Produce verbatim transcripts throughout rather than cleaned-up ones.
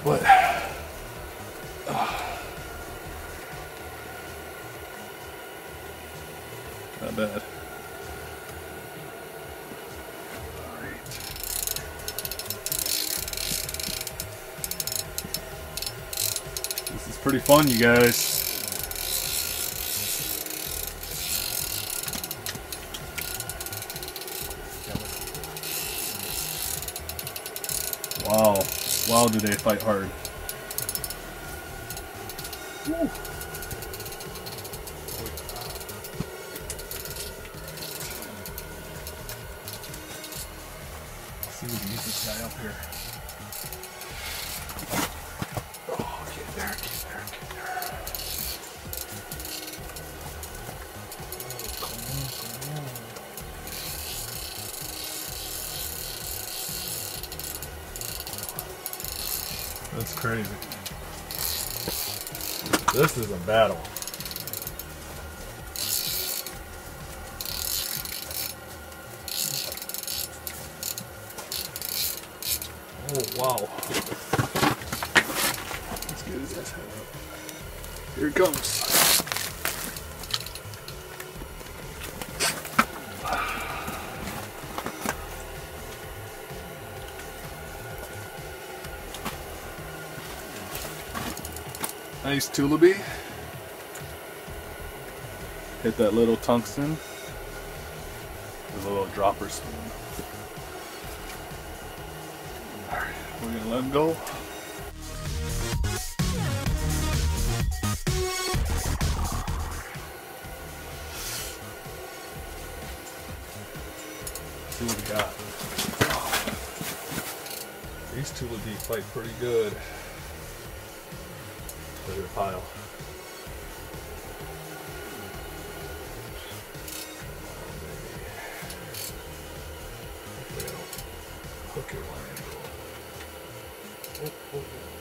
What? Oh. Not bad. Alright. This is pretty fun, you guys. Wow. Wow, do they fight hard. Woo. Let's see if we can get this guy up here. Oh, get there, get there, get there. Oh, come on, come on. That's crazy. This is a battle. Oh, wow. Let's get his head up. Here it comes. Nice Tulibee. Hit that little tungsten with a little dropper spoon. Alright, we're gonna let him go. See what we got. These Tulibee fight pretty good. Look at the pile. Hook your line. Oh,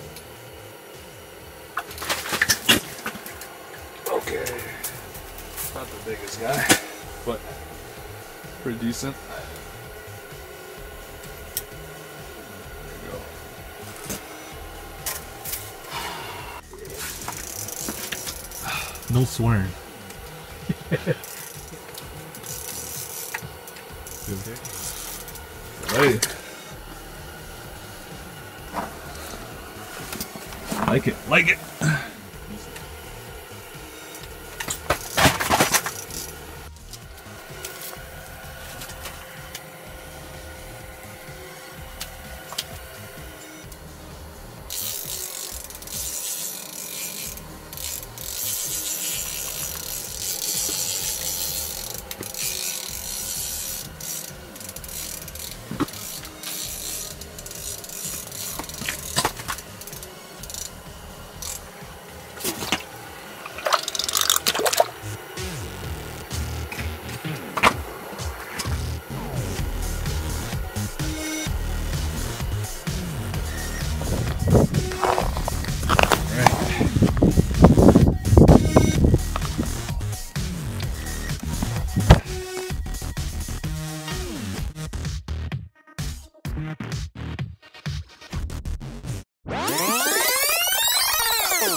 oh. Okay. Not the biggest guy, but pretty decent. There you go. No swearing. Hey. Like it, like it.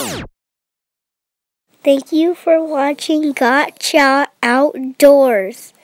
Thank you for watching Gotcha Outdoors.